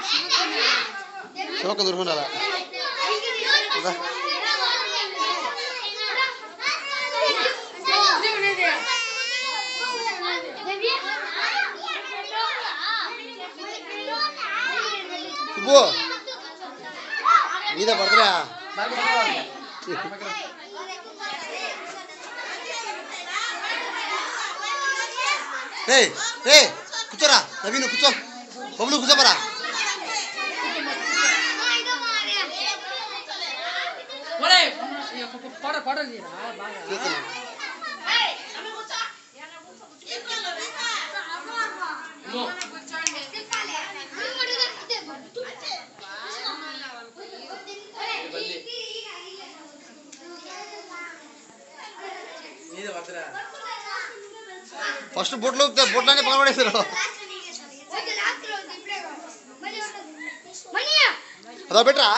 choker దూరుకున్నారా Subbu నీదే birthday కూర్చోరా నవీన్ కూర్చో బబులు కూర్చోపరా ఫస్ట్ బొట్లనే పగలబడేసారు అదో బెటరా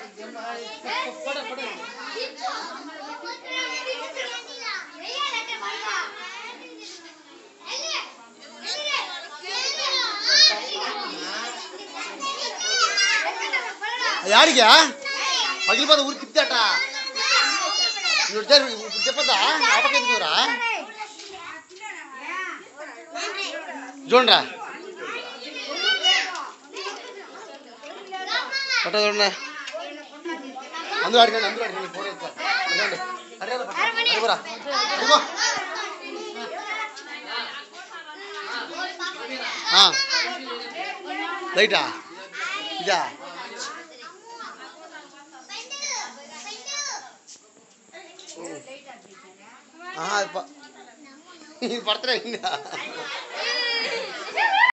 యాడికా పగిలిపోతా ఊరికి తిప్పాట ఇప్పుడు చెప్పద్దా ఆపకెందుకురా చూడరా పట్ట చూడండి అందరూ అడగండి ఫోటో అడుగురా లైటా ఇదా పడుతున్నాయి